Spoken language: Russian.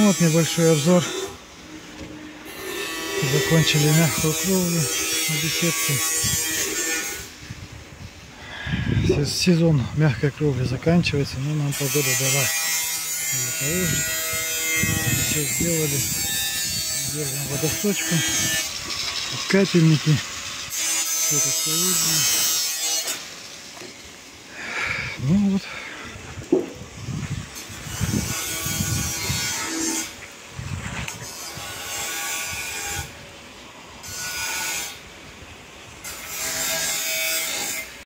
вот небольшой обзор. Закончили мягкую кровлю на беседке. Сезон мягкой кровли заканчивается, но нам погода дала положить. Все сделали. Держим водосточку, капельники. Все это холодное. Ну вот.